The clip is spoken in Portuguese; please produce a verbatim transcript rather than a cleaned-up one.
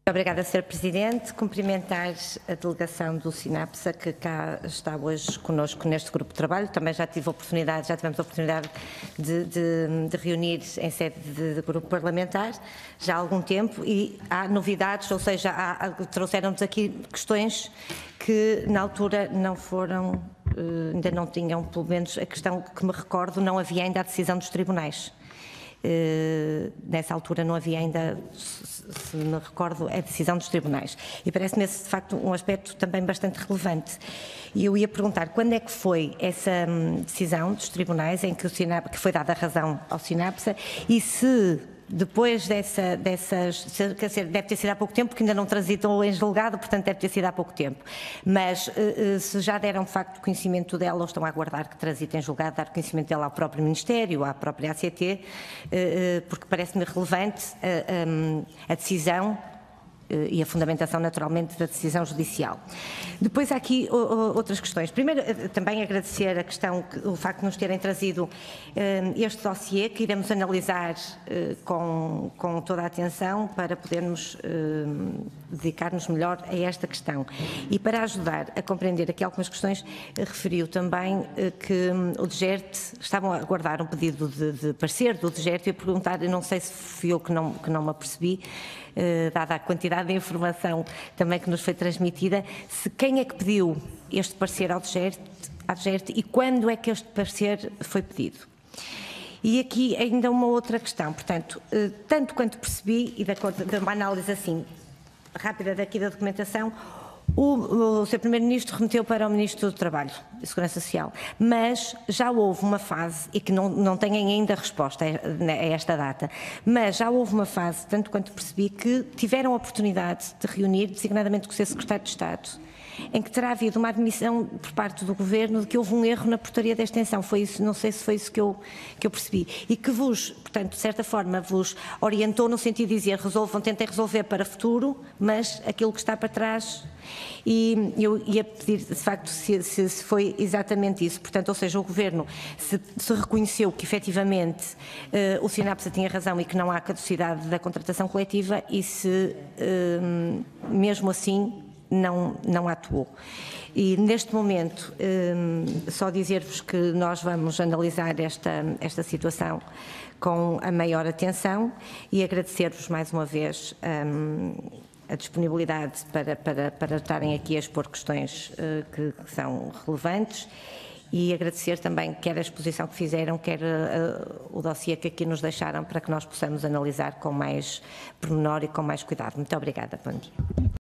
Obrigada, senhor Presidente. Cumprimentar a delegação do Sinapsa, que cá está hoje conosco neste grupo de trabalho. Também já tive a oportunidade, já tivemos a oportunidade de, de, de reunir em sede de, de grupo parlamentar já há algum tempo e há novidades, ou seja, há, trouxeram-nos aqui questões que na altura não foram, ainda não tinham, pelo menos a questão que me recordo, não havia ainda a decisão dos tribunais. Uh, nessa altura não havia ainda, se, se me recordo, a decisão dos tribunais. E parece-me esse, de facto, um aspecto também bastante relevante. E eu ia perguntar, quando é que foi essa hum, decisão dos tribunais em que, o Sinap, que foi dada a razão ao Sinapsa e se depois dessa, dessas, quer dizer, deve ter sido há pouco tempo, porque ainda não transitou em julgado, portanto deve ter sido há pouco tempo. Mas uh, se já deram de facto conhecimento dela ou estão a aguardar que transite em julgado, dar conhecimento dela ao próprio Ministério, à própria A C T, uh, porque parece-me relevante uh, um, a decisão e a fundamentação, naturalmente, da decisão judicial. Depois há aqui outras questões. Primeiro, também agradecer a questão, o facto de nos terem trazido este dossiê, que iremos analisar com, com toda a atenção para podermos dedicar-nos melhor a esta questão. E para ajudar a compreender aqui algumas questões, referiu também que o D G E R T, estavam a aguardar um pedido de, de parecer do D G E R T e a perguntar, eu não sei se fui eu que não, que não me apercebi, Uh, dada a quantidade de informação também que nos foi transmitida, se quem é que pediu este parecer ao D G E R T, ao D G E R T e quando é que este parecer foi pedido. E aqui ainda uma outra questão, portanto, uh, tanto quanto percebi, e de acordo com uma análise assim rápida daqui da documentação, o, o seu Primeiro-Ministro remeteu para o Ministro do Trabalho e Segurança Social, mas já houve uma fase, e que não, não têm ainda resposta a, a esta data, mas já houve uma fase, tanto quanto percebi, que tiveram a oportunidade de reunir, designadamente com o seu Secretário de Estado, em que terá havido uma admissão por parte do Governo de que houve um erro na portaria da extensão. Foi isso, não sei se foi isso que eu, que eu percebi. E que vos, portanto, de certa forma, vos orientou no sentido de dizer, resolvam, tentem resolver para o futuro, mas aquilo que está para trás. E eu ia pedir, de facto, se, se, se foi exatamente isso. Portanto, ou seja, o Governo se, se reconheceu que, efetivamente, uh, o Sinapsa tinha razão e que não há caducidade da contratação coletiva e se, uh, mesmo assim, Não, não atuou. E neste momento, um, só dizer-vos que nós vamos analisar esta, esta situação com a maior atenção e agradecer-vos mais uma vez um, a disponibilidade para, para, para estarem aqui a expor questões uh, que, que são relevantes e agradecer também quer a exposição que fizeram, quer uh, o dossiê que aqui nos deixaram para que nós possamos analisar com mais pormenor e com mais cuidado. Muito obrigada. Bom dia.